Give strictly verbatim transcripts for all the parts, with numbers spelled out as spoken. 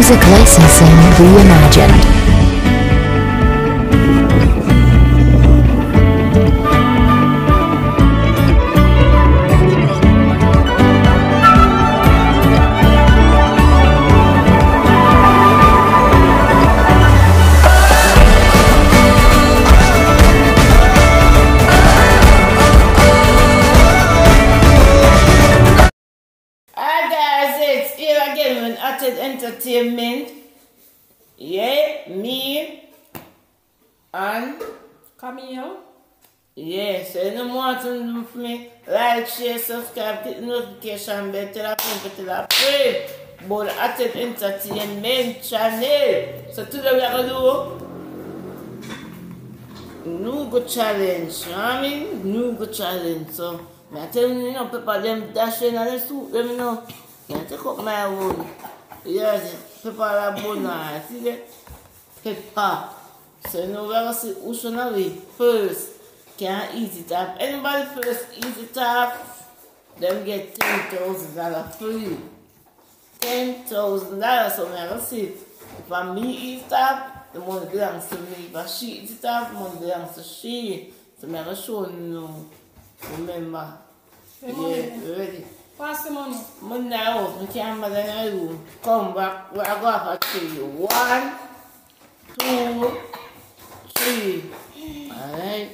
Music licensing reimagined. Entertainment, yeah, me and Camille. Yeah, so you know what to do for me? Like, share, subscribe, click the notification bell, tell a friend, tell a friend about the Active Entertainment channel. So today we are going to do noodle challenge. You know what I mean? Noodle challenge. So I tell you, you know, pepper them dash in and the soup, them, you know. Can't take up my own. Yes, pepper la bonne. See that? Pepper. So you know we're gonna see who's gonna be first. Can eat it up. Anybody first eat it up, them get ten thousand dollars free. Ten thousand dollars. So we're gonna see if I me eat it up, the money belongs to me. If I she eat it up, the money belongs to she. So we're gonna show you now. Remember. Yeah, ready. Pass the money. Money now, my camera in the room. Come back, we're going to tell you. One, two, three. Alright.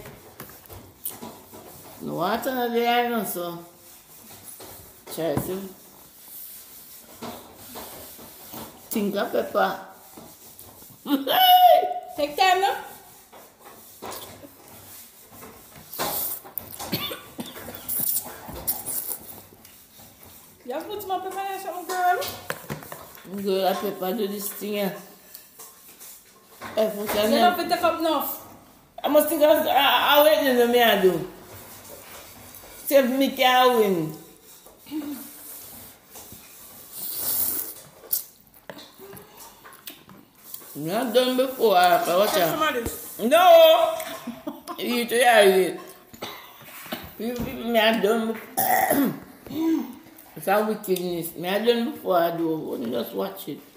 No water in the iron, so. Try to think of pepper. Take time now. You have to put some pepper in something, girl. Girl, I pepper do this thing here. If we You can don't have to take up enough. I must think of how wait in me I do. Save me can win. You have done before, watch Take out. some of this. No! You try it. People, people, me have done before. It's a wickedness. Me I done before I do. Wouldn't just watch it.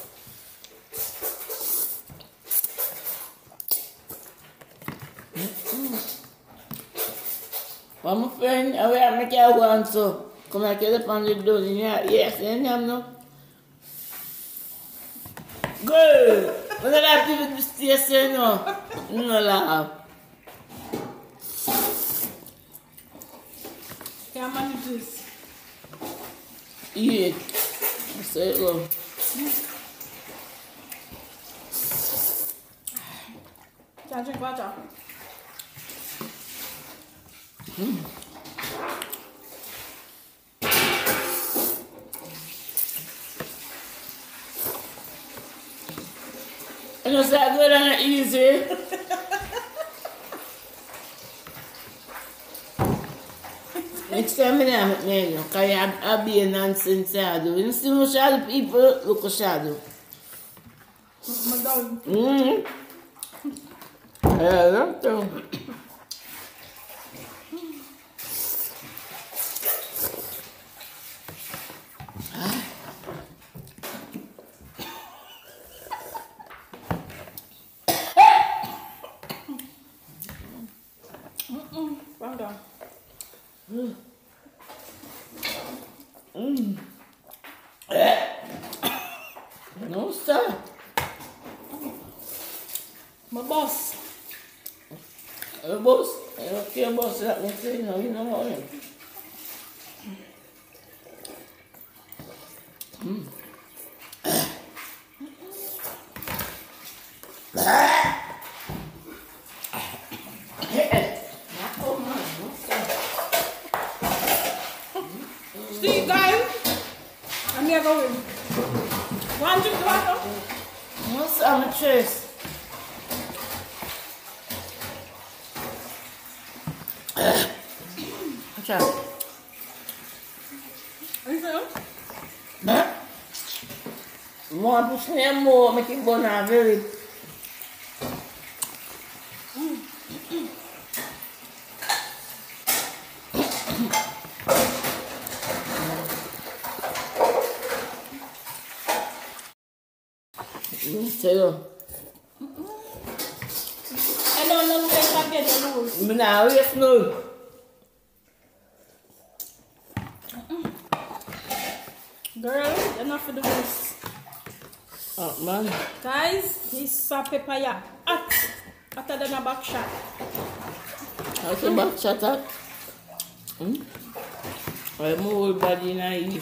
Mm-hmm. Well, my friend, I will make you one so. Come and get up on the door. Yes, and I'm no. Good. When I have people to stay, say no. No laugh. Can I manage this? Eat it. So it go. Can I drink water? Mm. You know, so good and easy. Next time I make me, because I be a nonsense shadow. You see no shadow people, look a shadow. My dog. Mm-hmm. Yeah, that's true. Mm-mm. Calm down. Mm. Mm. No, sir. My boss. The boss. I don't care about that. I say, no, you know what I mean. Mm. See, guys, I'm never going. One drink water. What's on the chest? Watch out. Anything else? Huh? More push me more, make it burn very Me tell you. I don't know if I get the rules. Me now waste no. Girl, enough for the rules. Oh man. Guys, this uh, pepper ya hot. Hotter than a back shot. How's the back shot at? Hmm? My whole body in a heat.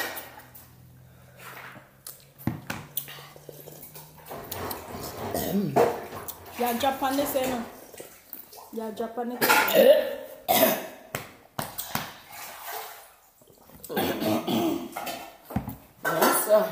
Yeah, Japanese, you know. Yeah, Japanese. Yes, sir.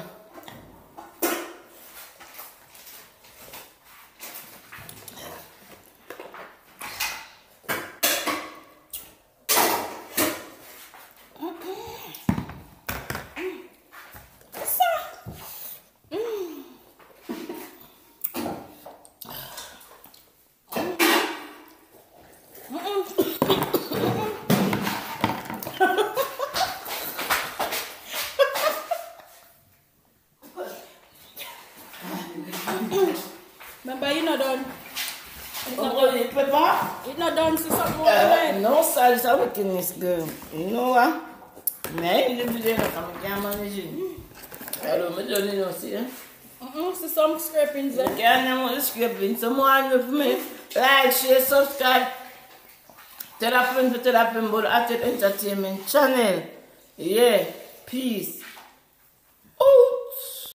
Remember, you're not done. It's not Oh, done. the pepper? It's not done, so something Uh, uh, no salt is wickedness, girl. You know what? Me ain't live there, I can't manage it. I don't know, you know, see? Mm-mm, see some scrapings You there. can't know the scraping. Someone with me, like, share, subscribe. Tell a friend to tell a friend about Active Entertainment channel. Yeah, peace.